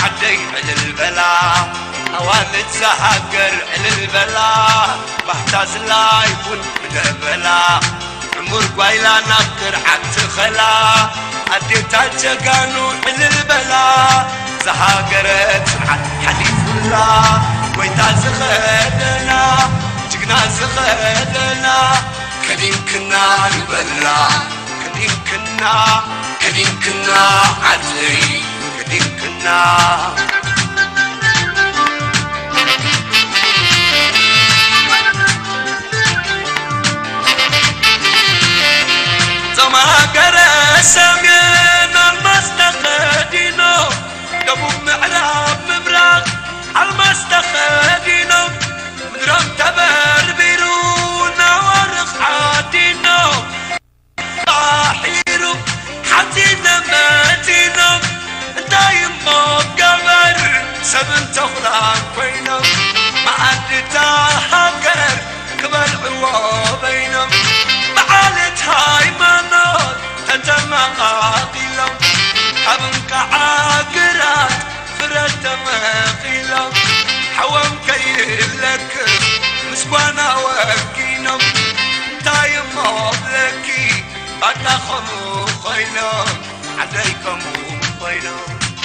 عدي البلا أوالد زهاجر البلا بحتاز لا يكون بالبلا عمر قايلا نكر حتى خلا أديتا جانو البلا زهاجرت حليف الله ويتا زخدنا جقنا زخدنا كدين كنا البلا كدين كنا عدي كدين كنا زماجر سمين المستخدينو دبوب معراب مبراق المستخدينو مدرم تبر بيرونا ورق عادينو طاحيرو حتينا ماتينو دايم مقبر سبن تخلان كوينو ما عدتا هاكر كبر عوابينو معالت هاي منات تنتم قاقيلو حبنك عاقرات فرد مقيلو حوام كيلك مسكوانا وكينو دايم مبلكي أنا خمو خيلو عليكم خيلو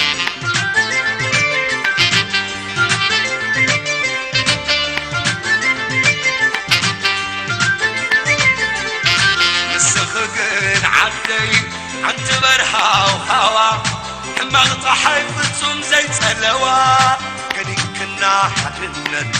مسخقن عدي عند برها وهوا حماغ طحي بتصوم زي تلوا كدين كنا حدنن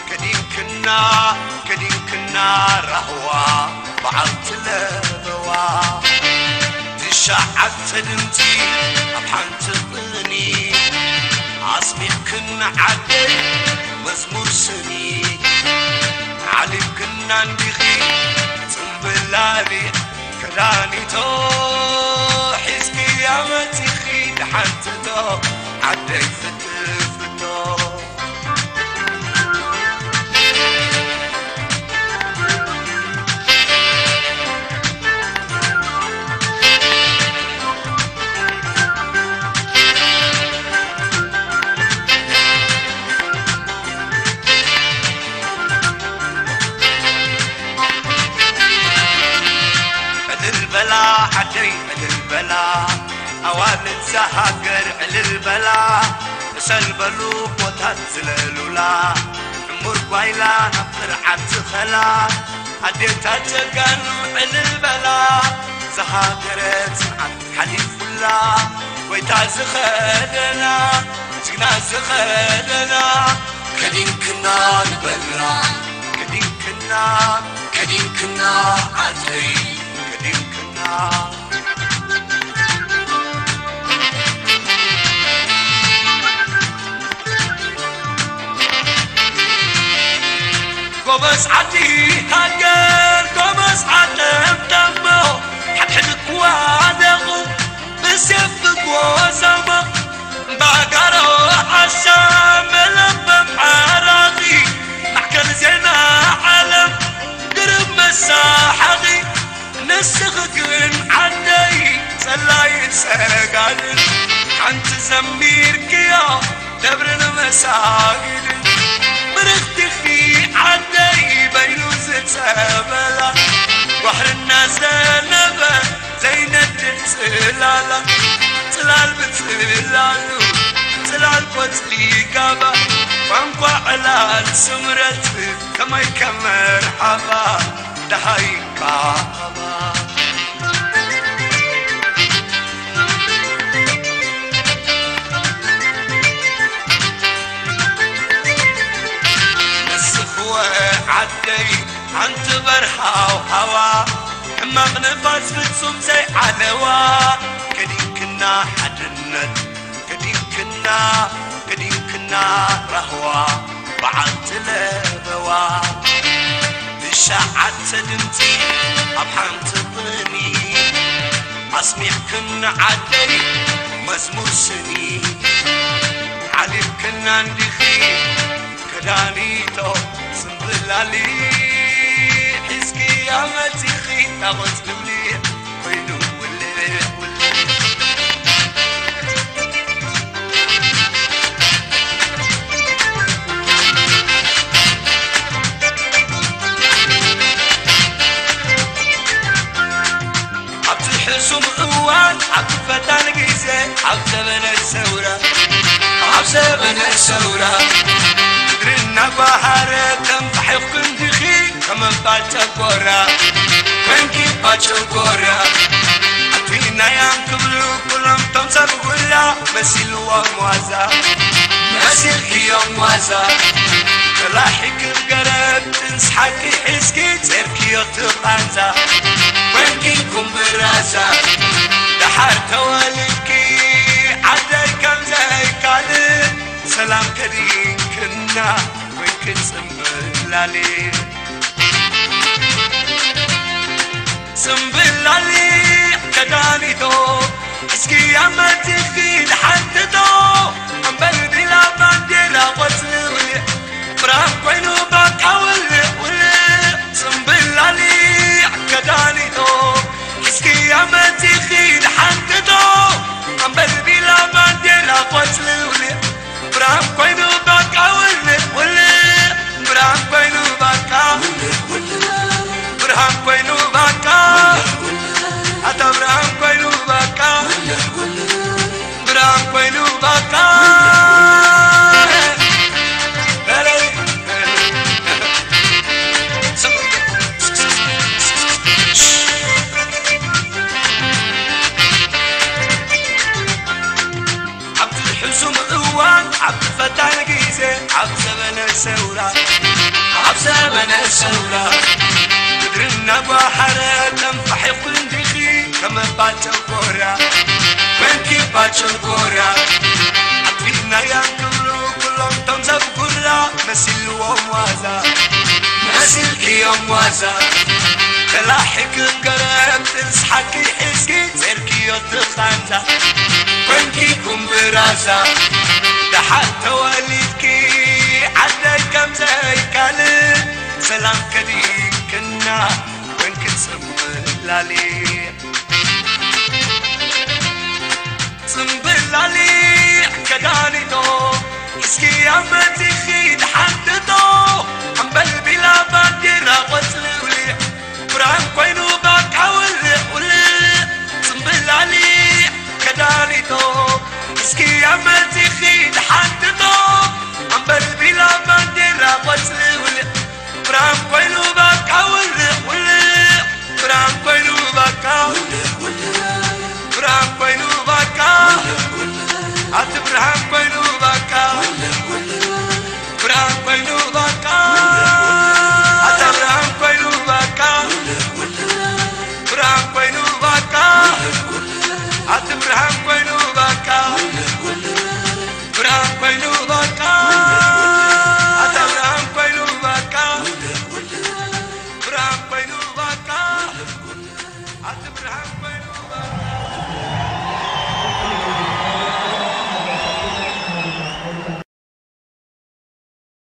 كدين كنا رهوا بعض لبوا تشعب تدمتي أبحان تطني عصمي كنا عدي مزمور سني علم كنا ندخي تنبلالي كداني تو حزكي يا متخي لحنت تو عدي فتفتو عدي البلا أوالد زهاجر البلا سلبلوك وتنزلولا عمر قايلا نقر عتخلا أديتا تجانو البلا زهاجرت حليف الله ويتا زخدنا جقنا زخدنا كدين كنا البلا كدين كنا عدي كدين كنا قومس عدي هاجر قومس عدم دمو حدحدك وادغو بسيفك وسما باقرو عشام لبم عراقي محكم زينا علم قرب مساحقي نسخكن عدي سلاين ساقالن عن تزميرك يا دبرن مساقلن مرختخي عدي بينوز تسابلا بحر الناس نبا زينة تسلالا تلال بتسلالو تلال بتلي قابا وانقع على السمرة كما يكمر حبا دهاي قابا عدي عند برها وهوا حماق نفاس بتصوم زي علوا كدين كنا حدنن كدين كنا رهوا بعض لبوا تشعت سدمتي أبحان تطني أسمع كنا عدي مزمور سني علم كنا ندخي كدانيتو سنبلالي حسكي يا متخي تغز لملي ويلو واللي عبد فتان قيسة عبد زمن الثورة عبد زمن الثورة قدرنا بحارة تنفح قندخي كمان باتشاكورا وينكي باتشاكورا عطينا ينكبلو كلهم تنصب كلها مسيل وموازا مسيل هي موازا لاحق بقرب تنسحكي حسكي تركي يطلقانزا وينكي كمبرازا دحار تواليكي عدي كم زي كالي سلام كدين كنا وينكي سنبلالي سنبلالي كداني دو حسكي ياما تخي لحد دو عم بلدي لا بانديلا قتلي برام كوينو باكا ولي سنبلالي كداني دو حسكي ياما تخي لحد دو عم بلدي لا بانديلا قتلي برام كوينو باكا ولي برام كوينو باكا برام كوينو باكا أتا برام كوينو باكا برام كوينو باكا عبد الحسوم عوان عبد الفتان قيسة عبد زمن الثورة عبد زمن الثورة قدرنا بحارة تنفح قندخي كما باتشاكورا وينكي باتشاكورا عطينا ينكبلو كلهم تنصب كلها مسيل وموازا مسيل هي موازا تلاحق بقرب تنسحكي حسكي تركي يطلقانزا وينكي كمبرازا دحار تواليكي عدي كم زي كالي سلام كدين كنا وينكي سنبلالي سنبلالي كداني دو حسكي ياما تخي لحد دو عم بلبي لا بانديلا قتلي برام كوينو باكا ولي سنبلالي كداني دو حسكي ياما تخي لحد دو عم بلبي لا بانديلا قتلي برام كوينو باكا ولي برام كوينو باكا برام كوينو باكا عت برام كوينو باكا برام كوينو باكا عت برام كوينو باكا برام كوينو باكا عت برام